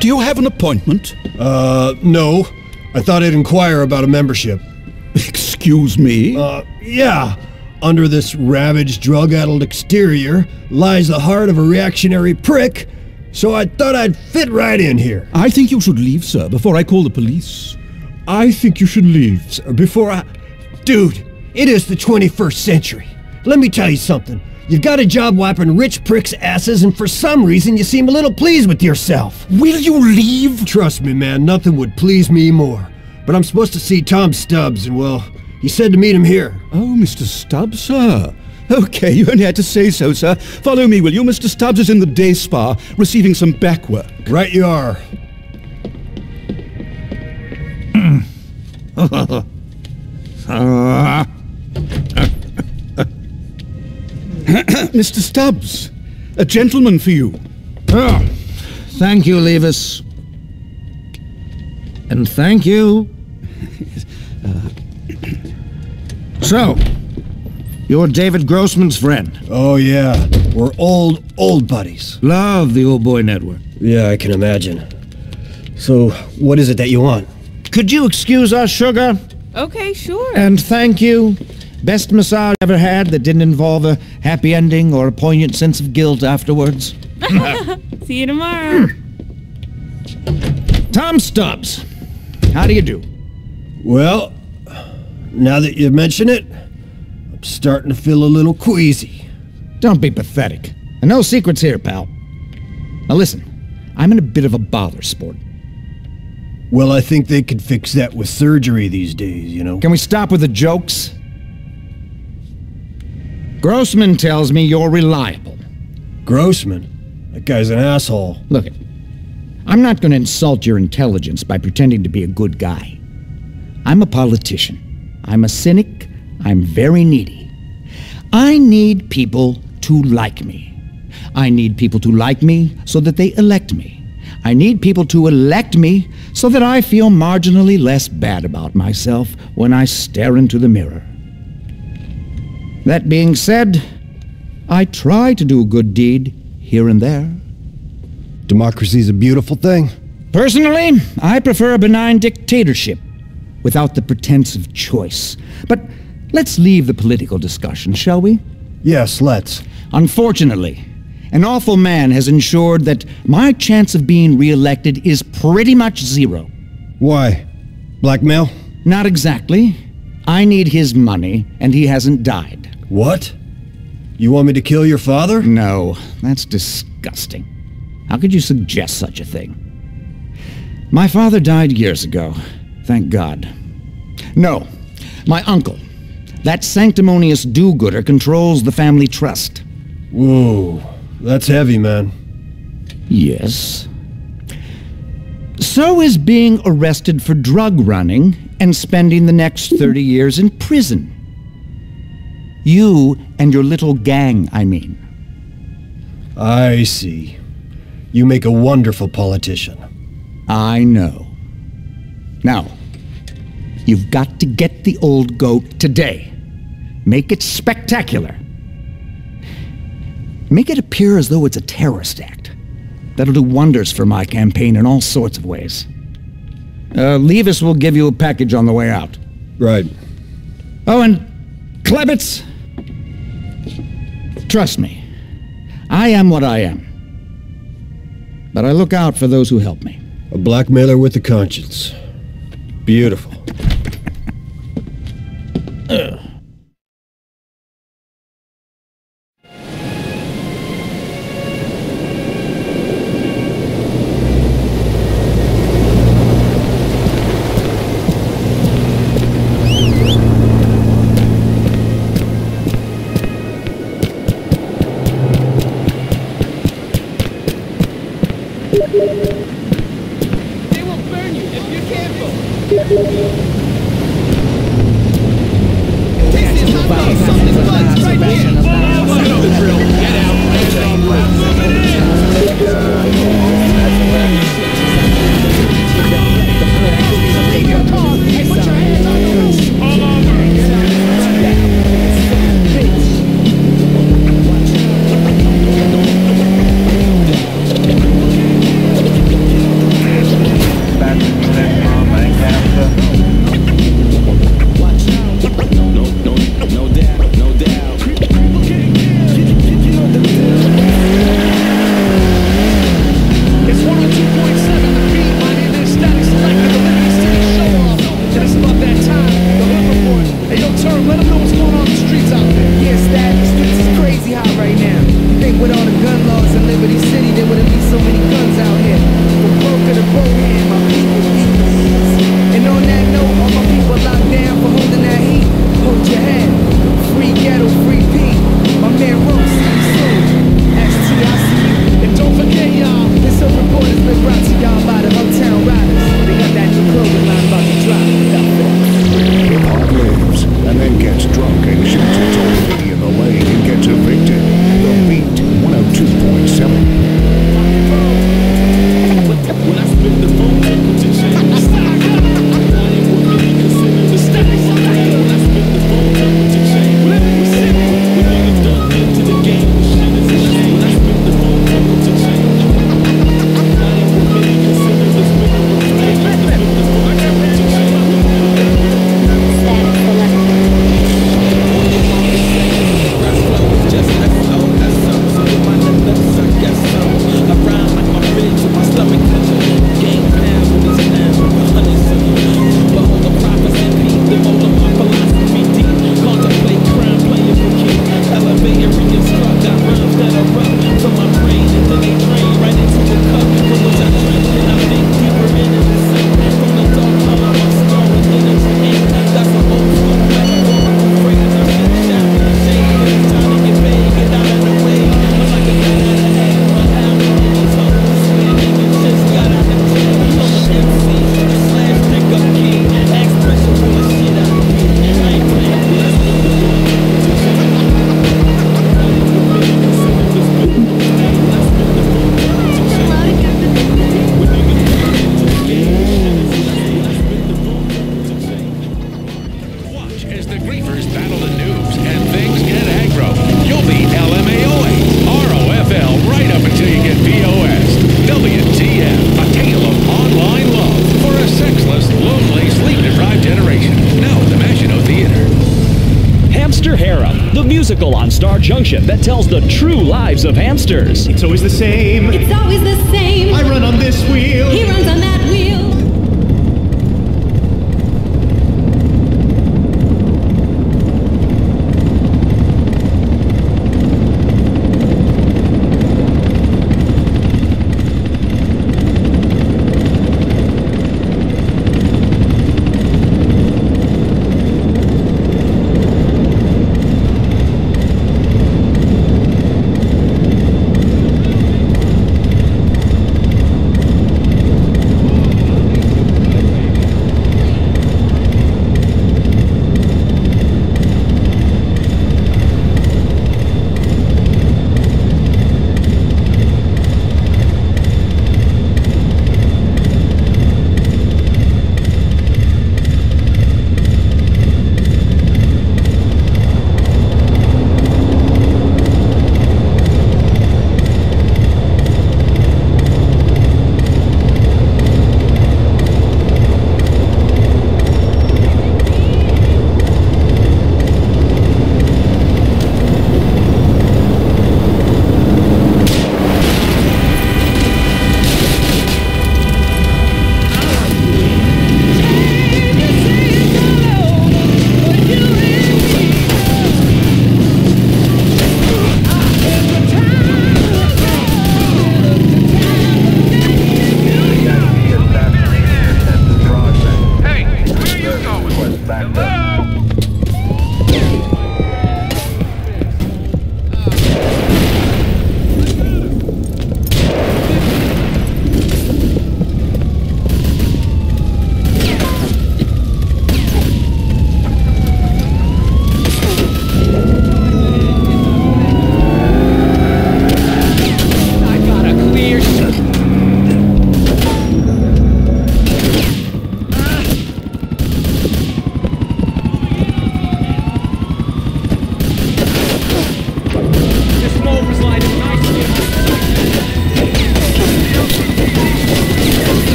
Do you have an appointment? No. I thought I'd inquire about a membership. Excuse me? Yeah. Under this ravaged, drug-addled exterior lies the heart of a reactionary prick, so I thought I'd fit right in here. I think you should leave, sir, before I call the police. I think you should leave, sir, before I... Dude, it is the 21st century. Let me tell you something. You've got a job wiping rich pricks' asses, and for some reason you seem a little pleased with yourself. Will you leave? Trust me, man, nothing would please me more. But I'm supposed to see Tom Stubbs, and well, he said to meet him here. Oh, Mr. Stubbs, sir. Okay, you only had to say so, sir. Follow me, will you? Mr. Stubbs is in the day spa, receiving some back work. Right you are. Mr. Stubbs, a gentleman for you. Oh, thank you, Levis. And thank you. So, you're David Grossman's friend. Oh, yeah. We're old buddies. Love the Old Boy Network. Yeah, I can imagine. So, what is it that you want? Could you excuse us, sugar? Okay, sure. And thank you. Best massage ever had that didn't involve a happy ending or a poignant sense of guilt afterwards. See you tomorrow. Tom Stubbs, how do you do? Well, now that you mention it, I'm starting to feel a little queasy. Don't be pathetic. And no secrets here, pal. Now listen, I'm in a bit of a bother, sport. Well, I think they could fix that with surgery these days, you know. Can we stop with the jokes? Grossman tells me you're reliable. Grossman? That guy's an asshole. Look, I'm not going to insult your intelligence by pretending to be a good guy. I'm a politician. I'm a cynic. I'm very needy. I need people to like me. I need people to like me so that they elect me. I need people to elect me so that I feel marginally less bad about myself when I stare into the mirror. That being said, I try to do a good deed here and there. Democracy's a beautiful thing. Personally, I prefer a benign dictatorship without the pretense of choice. But let's leave the political discussion, shall we? Yes, let's. Unfortunately, an awful man has ensured that my chance of being re-elected is pretty much zero. Why? Blackmail? Not exactly. I need his money, and he hasn't died. What? You want me to kill your father? No, that's disgusting. How could you suggest such a thing? My father died years ago, thank God. No, my uncle. That sanctimonious do-gooder controls the family trust. Whoa, that's heavy, man. Yes. So is being arrested for drug running and spending the next 30 years in prison. You and your little gang, I mean. I see. You make a wonderful politician. I know. Now, you've got to get the old goat today. Make it spectacular. Make it appear as though it's a terrorist act. That'll do wonders for my campaign in all sorts of ways. Levis will give you a package on the way out. Right. Oh, and Klebitz, trust me, I am what I am. But I look out for those who help me. A blackmailer with a conscience. Beautiful. They will burn you if you're careful. This is hot sauce. Something's bugs right here. You know the drill. Get out. Take your car and put your hands on the roof. All over. what's going on in the streets out there? Yeah, Stat, the streets is crazy hot right now. You think with all the gun laws in Liberty City, there wouldn't be so many guns out here. From Broker to Bohan, my people beat the beats. And on that note, all my people locked down for holding that heat. Hold your head. Free ghetto, free P. My man Rose, see you soon. ST, I see you. And don't forget, y'all, This whole report has been brought to y'all by the Uptown Riders. They got that new clothing line about to drop. Hip-hop lives, and then gets drunk and shoots its old lady in the leg and gets evicted. The Beat 102.7. When I spit the phone, temperature change. That ain't what many consider the status. When I spit the phone, temperature change. When niggas done into the game, the shit is a shame. When I spit the phone, temperature change. That ain't what many consider the spit of a flame. The phone, temperature change. Static selector. Rap flow is just S.O. S.O. So with my nuts, I guess so. I rhyme like my ribs with my stomach touching. Game pounds with these nouns with the hundreds of them. Behold the prophets and peace, the mold of my philosophy deep. Contemplate crime, playing for keep. Elevator reconstruct, got rhymes that are rough from my brain, and then they drain right into the cup from which I drink. And I think deeper into the sink. From the dark color of my skull and energy ink. That's an old school metaphorical phrase. I'm getting shot in the shade. It's time to get paid, get out of the way. I'm like a gun out of hand, my album in his home. Niggas just got out of jail. I'm an MC, slash pickup king. Expression for the shit out of me. I ain't playing with us. Watch as the griefers battle the noobs and things get aggro. You'll be LMAOA, ROFL right up until you get POS. WTF, a tale of online love for a sexless, lonely, sleep-deprived generation. Now at the Maginot Theater. Hamster Harem, the musical on Star Junction that tells the true lives of hamsters. It's always the same. It's always the same. I run on this wheel. He runs on that wheel.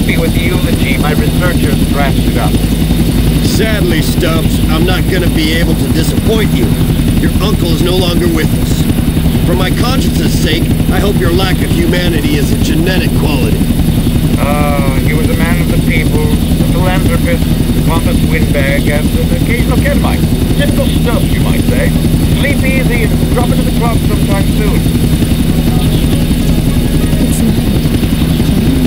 happy with the eulogy, my researchers drafted it up. Sadly, Stubbs, I'm not gonna be able to disappoint you. Your uncle is no longer with us. For my conscience's sake, I hope your lack of humanity is a genetic quality. He was a man of the people, a philanthropist, a pompous windbag, and an occasional Kenmite. Typical Stubbs, you might say. Sleep easy and drop into the club sometime soon. It's not.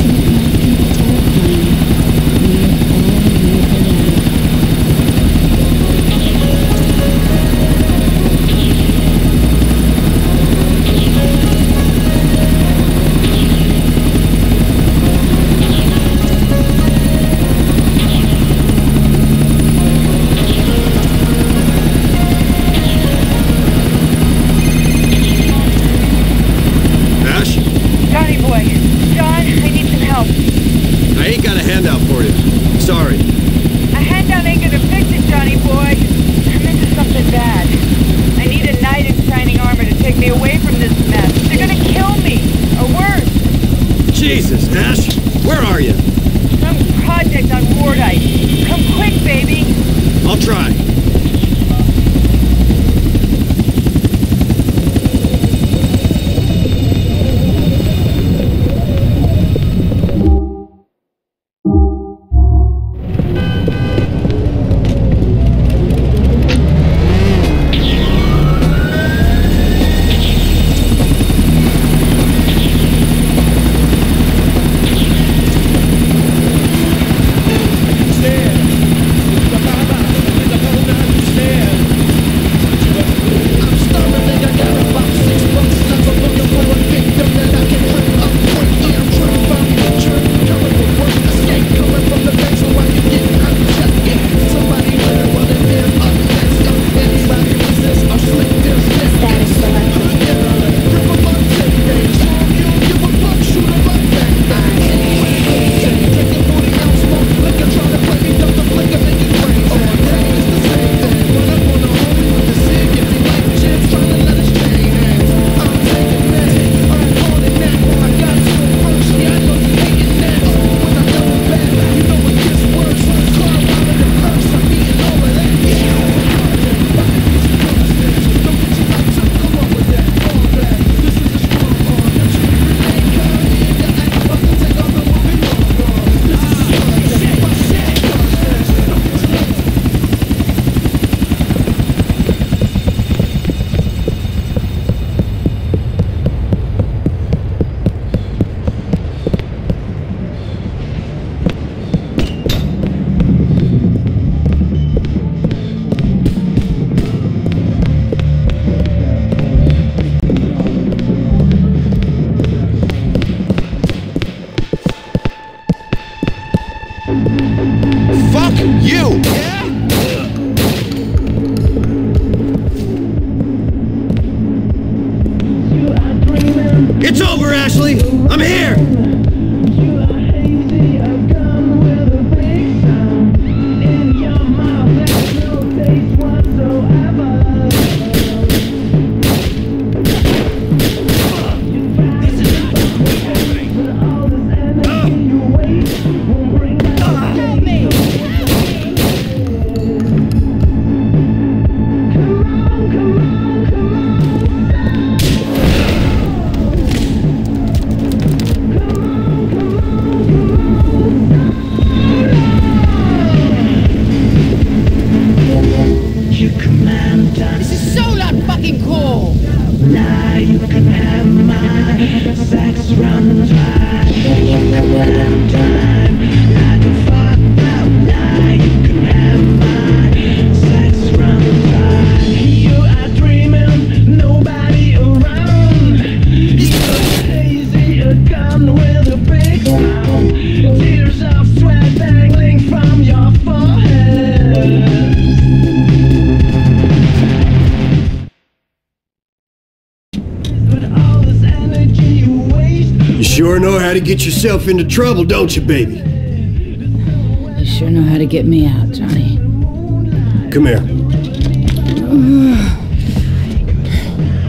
Jesus, Ash! Where are you? Some project on Wardite. Come quick, baby! I'll try. It's over, Ashley! I'm here! Sure know how to get yourself into trouble, don't you, baby? You sure know how to get me out, Johnny. Come here.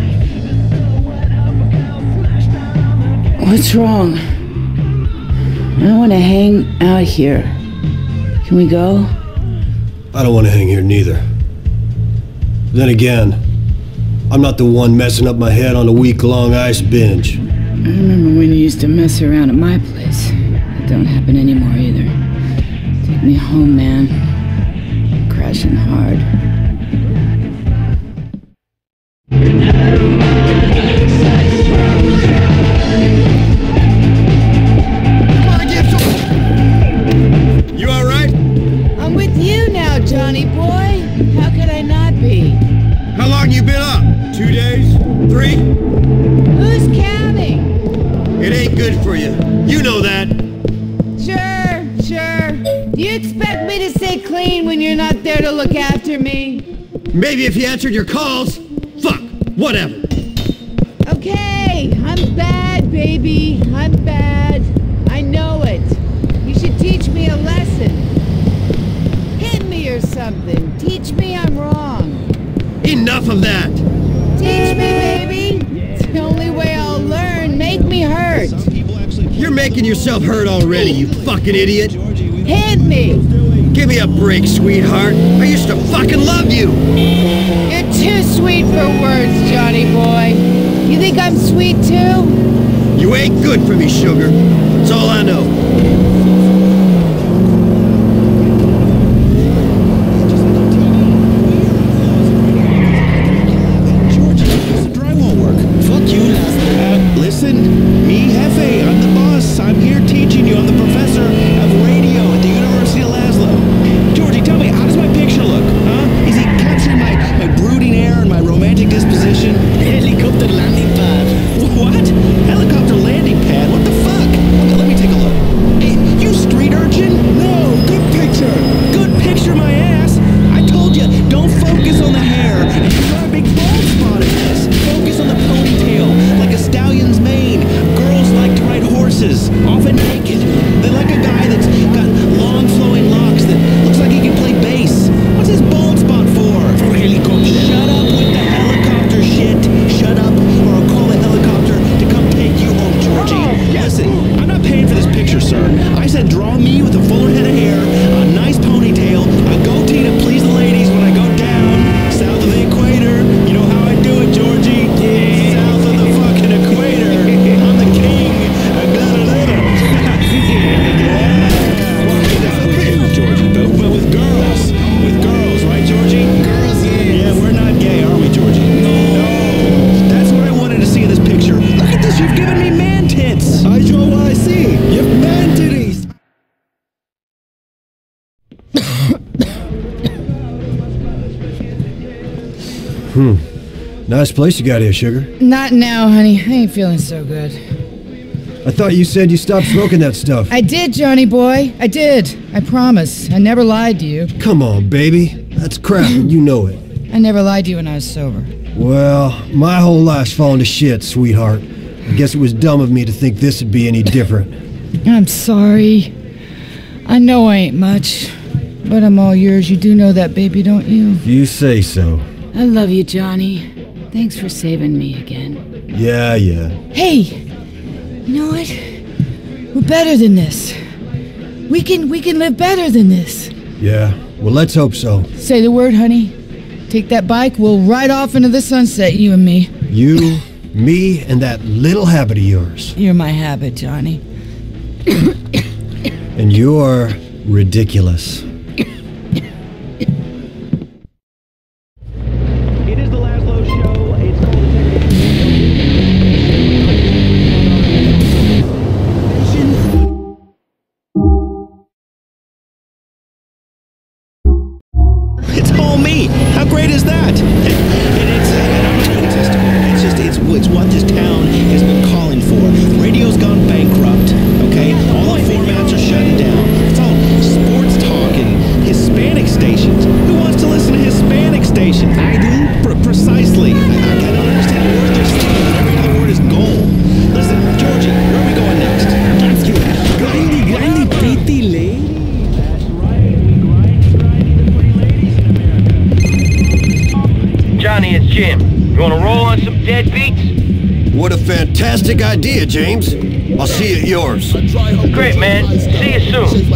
What's wrong? I want to hang out here. Can we go? I don't want to hang here neither. Then again, I'm not the one messing up my head on a week-long ice binge. I remember when you used to mess around at my place. That don't happen anymore either. Take me home, man. I'm crashing hard. You all right? I'm with you now, Johnny boy. How could I not be? How long you been up? 2 days? 3? Who's counting? It ain't good for you. You know that. Sure. Do you expect me to stay clean when you're not there to look after me? Maybe if you answered your calls. Fuck. Whatever. Okay, I'm bad, baby. I'm bad. I know it. You should teach me a lesson. Hit me or something. Teach me I'm wrong. Enough of that. Teach me, baby. It's the only way I'll learn. Make me hurt. You're making yourself hurt already, you fucking idiot. Hit me. Give me a break, sweetheart. I used to fucking love you. You're too sweet for words, Johnny boy. You think I'm sweet too? You ain't good for me, sugar. That's all I know. Listen, me, Hefe, I'm the boss. I'm here teaching you. I'm the professor of radio at the University of Laszlo. Georgie, tell me, how does my picture look, huh? Is he capturing my brooding air and my romantic disposition? Helicopter landing pad. What? Helicopter landing pad? What the fuck? Okay, let me take a look. Hey, you street urchin? No, good picture. Good picture, my ass. I told you, don't focus on the hair. And you got a big bald spot in this. Focus on the ponytail, like a stallion's mane. Girls like to ride horses, often naked. They like a guy that's got long flowing locks that looks like he can play bass. What's his bald spot for? For helicopter. Shut up with the helicopter shit. Shut up, or I'll call the helicopter to come take you home, Georgie. Listen, I'm not paying for this picture, sir. I said draw me with a fuller head of hair, a nice ponytail, a goatee to please the ladies when I go down south of the equator. You know how I do it, Georgie. South of the fucking equator. I'm the king. I got a little. Georgie, but with girls. With girls, right, Georgie? Girls, yeah, we're not gay, are we, Georgie? No. That's what I wanted to see in this picture. Look at this, you've given me man tits. I show what I see. You've man titties. Nice place you got here, sugar. Not now, honey. I ain't feeling so good. I thought you said you stopped smoking that stuff. I did, Johnny boy. I did. I promise. I never lied to you. Come on, baby. That's crap, and you know it. I never lied to you when I was sober. Well, my whole life's fallen to shit, sweetheart. I guess it was dumb of me to think this would be any different. I'm sorry. I know I ain't much, but I'm all yours. You do know that, baby, don't you? You say so. I love you, Johnny. Thanks for saving me again. Yeah. Hey, you know what? We're better than this. We can live better than this. Yeah, well, let's hope so. Say the word, honey. Take that bike, we'll ride off into the sunset, you and me. You, me, and that little habit of yours. You're my habit, Johnny. And you're ridiculous. It is the Laszlo Show. It's called It's all me. How great is that? And it's I'm not egotistical. It's what this town has been calling for. Radio's gone bankrupt. Okay, all the formats are shutting down. It's all sports talk and Hispanic stations. Who wants to listen to Hispanic stations? I do. Precisely. I don't understand a word they're saying. Every other word is gold. Listen, Georgie, where are we going next? Grindy, pretty lady. That's right. We grindy the pretty ladies in America. Johnny, it's Jim. You want to roll on some dead beats? What a fantastic idea, James. I'll see you at yours. Great, man. See you soon.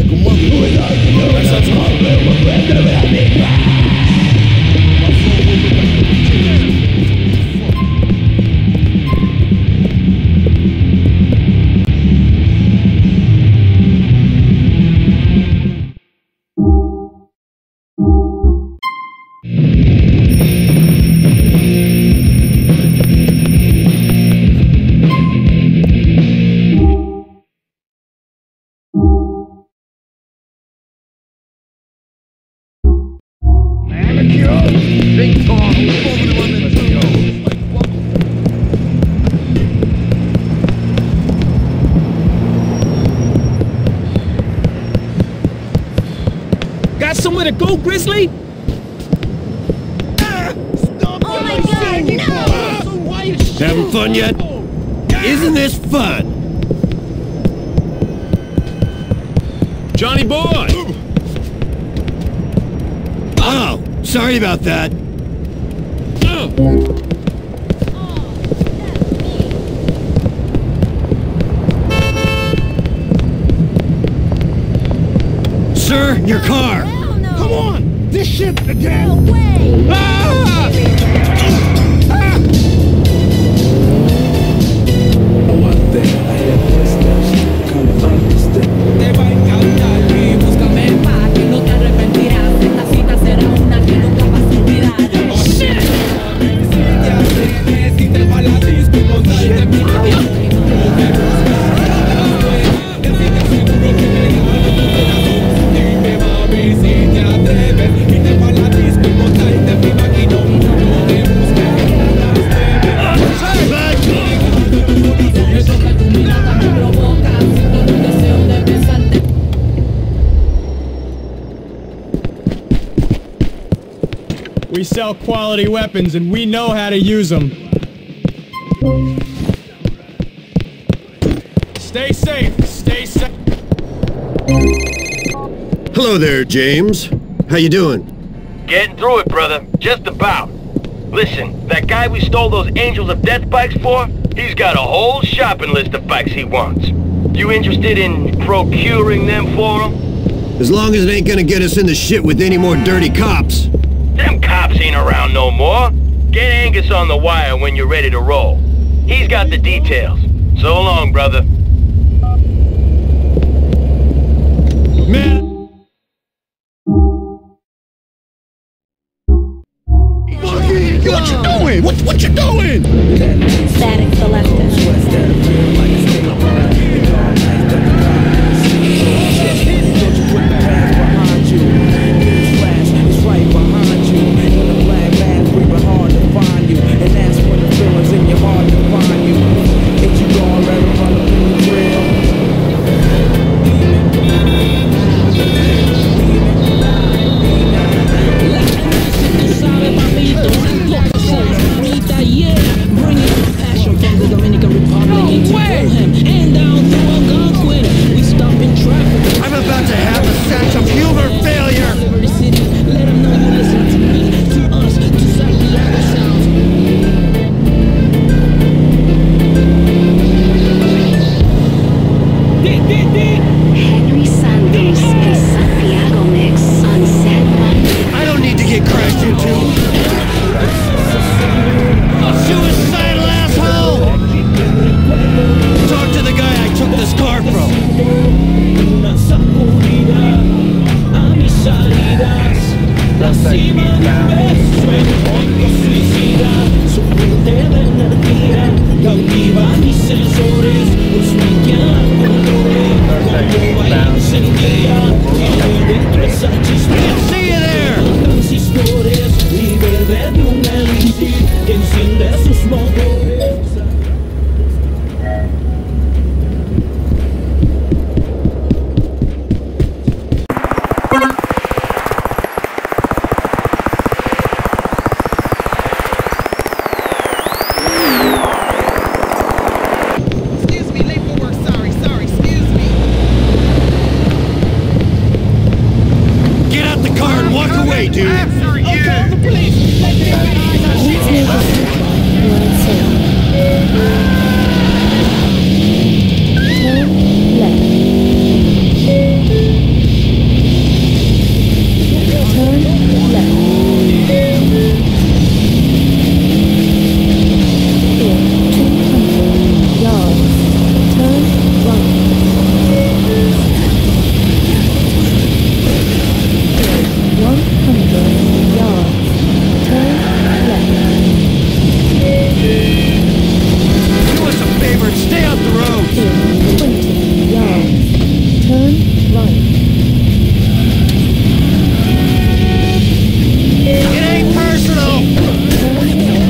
Got somewhere to go, Grizzly? Oh my God, no! Having fun yet? Isn't this fun? Johnny boy! Oh, sorry about that. Sir, your car! Come on! This shit again! No way! Ah! One thing I had listeners come understand. Te va a encantar y búscame en paz, que no te arrepentirás. Esta cita será una que nunca vas a olvidar. Oh shit! Si te atreves, si te va a la disco, contarte mi vida. We sell quality weapons and we know how to use them. Stay safe, stay safe. Hello there, James. How you doing? Getting through it, brother. Just about. Listen, that guy we stole those Angels of Death bikes for, he's got a whole shopping list of bikes he wants. You interested in procuring them for him? As long as it ain't gonna get us into shit with any more dirty cops. Them cops ain't around no more. Get Angus on the wire when you're ready to roll. He's got the details. So long, brother. Man! What you doing? What you doing? Static selected. It ain't personal!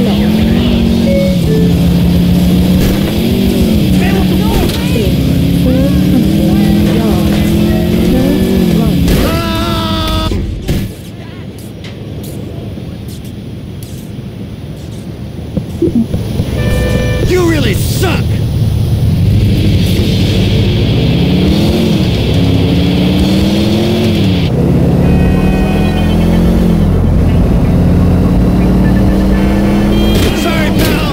You really suck! Sorry, pal!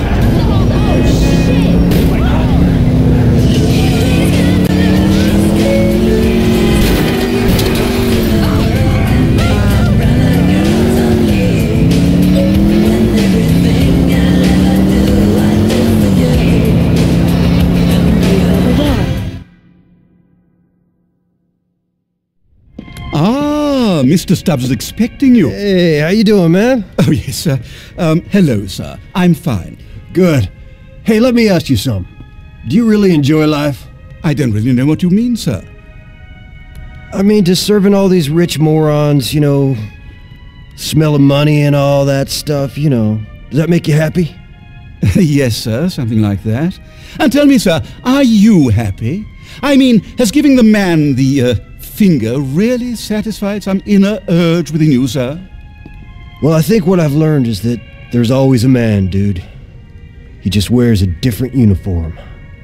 Ah, Mr. Stubbs is expecting you. Hey, how you doing, man? Oh, yes, sir. Hello, sir. I'm fine. Good. Hey, let me ask you something. Do you really enjoy life? I don't really know what you mean, sir. I mean, just serving all these rich morons, you know, smelling money and all that stuff, you know. Does that make you happy? Yes, sir, something like that. And tell me, sir, are you happy? I mean, has giving the man the finger really satisfied some inner urge within you, sir? Well, I think what I've learned is that there's always a man, dude. He just wears a different uniform.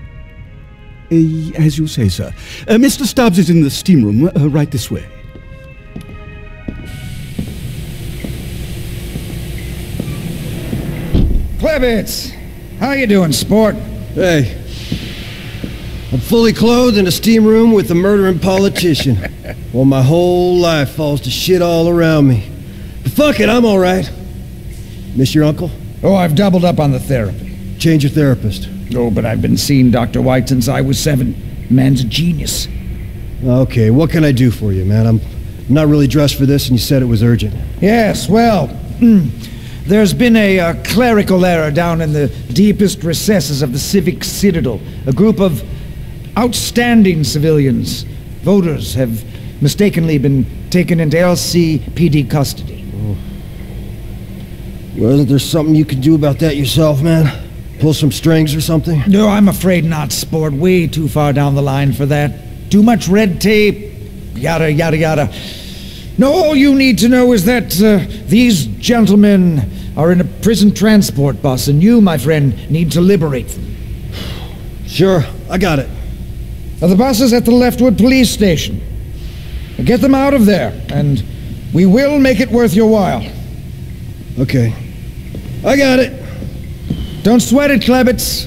As you say, sir. Mr. Stubbs is in the steam room, right this way. Klebitz! How you doing, sport? Hey. I'm fully clothed in a steam room with a murdering politician. While my whole life falls to shit all around me. But fuck it, I'm alright. Miss your uncle? Oh, I've doubled up on the therapy. Change your therapist. Oh, but I've been seeing Dr. White since I was 7. Man's a genius. Okay, what can I do for you, man? I'm not really dressed for this, and you said it was urgent. Yes, well, there's been a clerical error down in the deepest recesses of the Civic Citadel. A group of outstanding civilians, voters, have mistakenly been taken into LCPD custody. Oh. Well, isn't there something you can do about that yourself, man? Pull some strings or something? No, I'm afraid not, sport. Way too far down the line for that. Too much red tape, yada, yada, yada. No, all you need to know is that these gentlemen are in a prison transport bus, and you, my friend, need to liberate them. Sure, I got it. The bus is at the Leftwood police station. Get them out of there, and we will make it worth your while. Okay. I got it. Don't sweat it, Klebitz.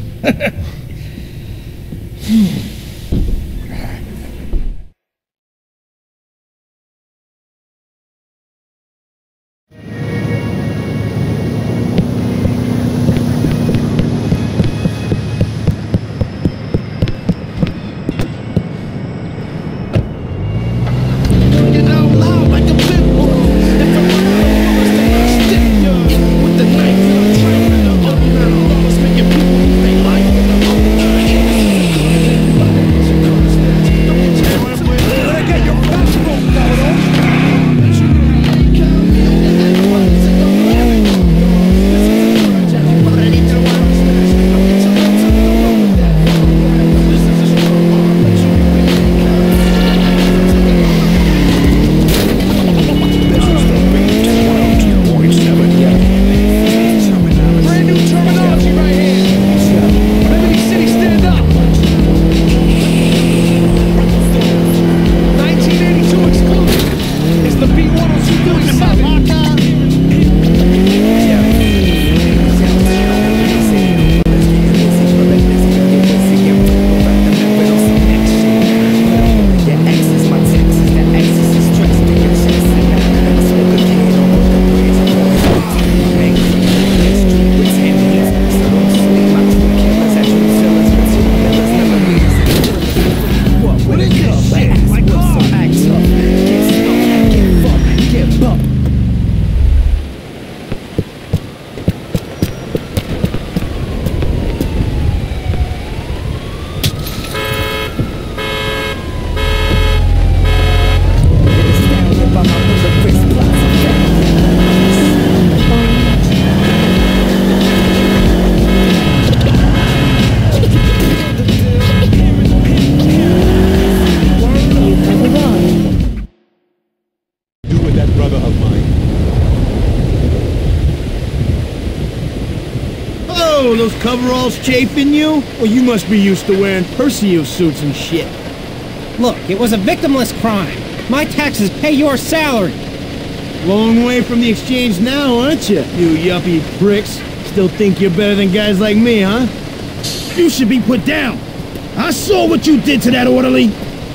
coveralls chafing you? Well, you must be used to wearing Perseus suits and shit. Look, it was a victimless crime. My taxes pay your salary. Long way from the exchange now, aren't you? You yuppie pricks. Still think you're better than guys like me, huh? You should be put down. I saw what you did to that orderly.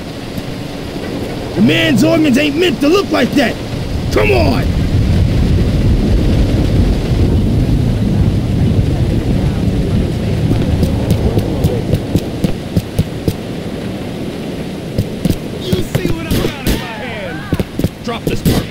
The man's organs ain't meant to look like that. Come on. You see what I got in my hand? Drop this part.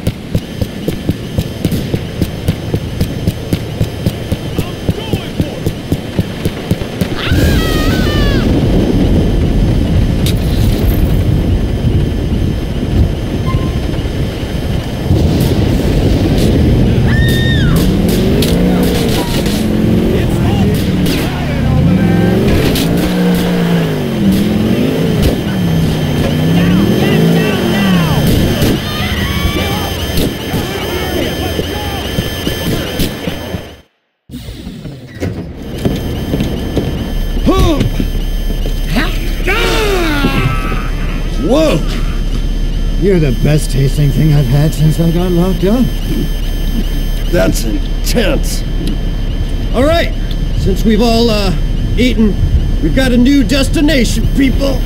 Whoa! You're the best tasting thing I've had since I got locked up. That's intense. All right, since we've all, eaten, we've got a new destination, people.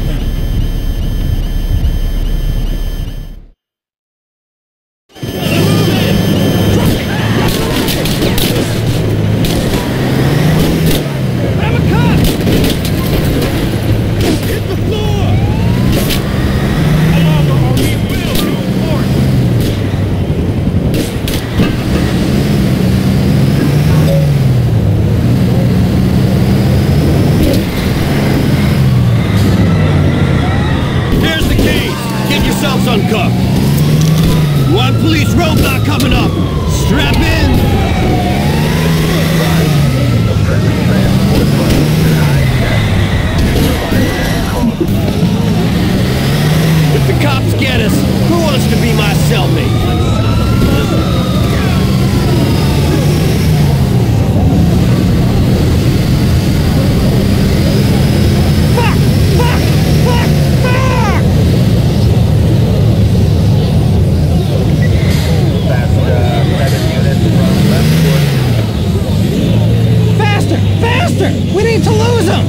Uncuffed. One police roadblock coming up. Strap in. If the cops get us, who wants to be my cellmate? We need to lose him!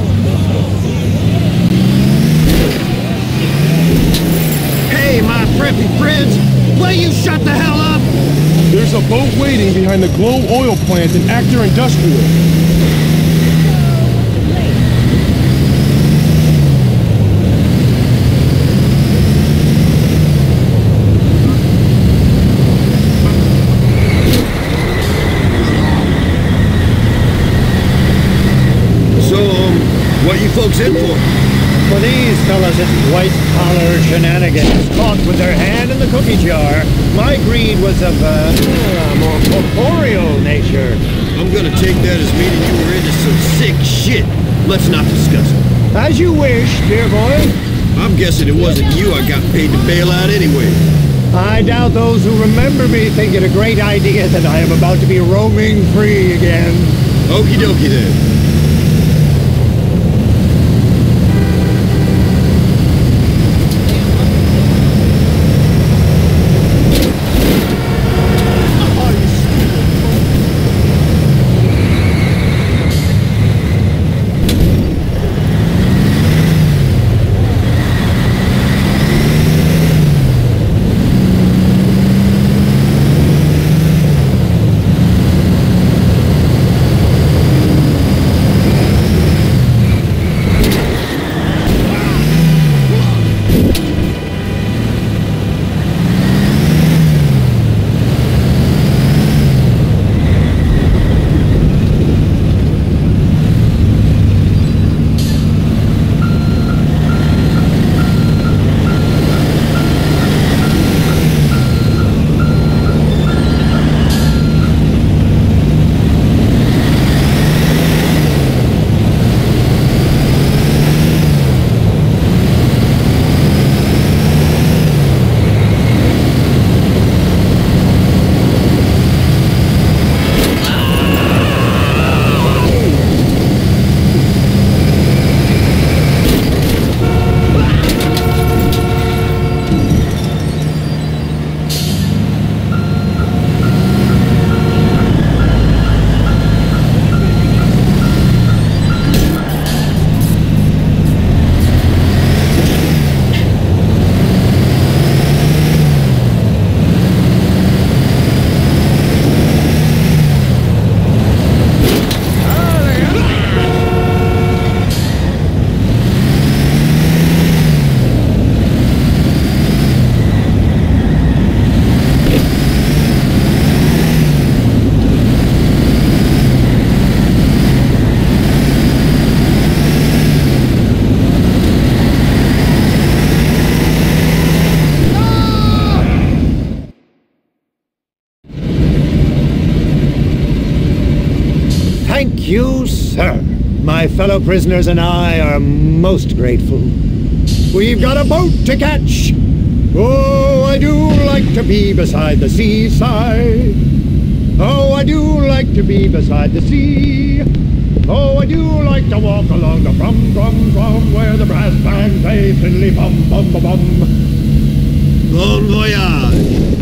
Hey, my preppy friends! Will you shut the hell up? There's a boat waiting behind the Glow Oil Plant in Actor Industrial. What are you folks in for? For these fellas, it's white-collar shenanigans, caught with their hand in the cookie jar. My greed was of a more corporeal nature. I'm gonna take that as meaning you were into some sick shit. Let's not discuss it. As you wish, dear boy. I'm guessing it wasn't you I got paid to bail out anyway. I doubt those who remember me think it a great idea that I am about to be roaming free again. Okie dokie then. you, sir. My fellow prisoners and I are most grateful. We've got a boat to catch. Oh, I do like to be beside the seaside. Oh, I do like to be beside the sea. Oh, I do like to walk along the from where the brass band plays fiddly bum bum bum bum. Bon voyage.